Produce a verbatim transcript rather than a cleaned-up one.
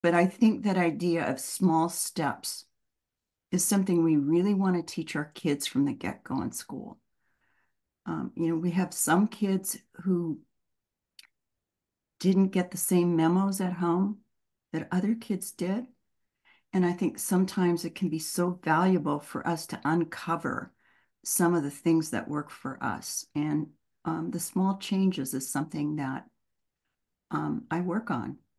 But I think that idea of small steps is something we really want to teach our kids from the get-go in school. Um, you know, we have some kids who didn't get the same memos at home that other kids did. And I think sometimes it can be so valuable for us to uncover some of the things that work for us. And um, the small changes is something that um, I work on.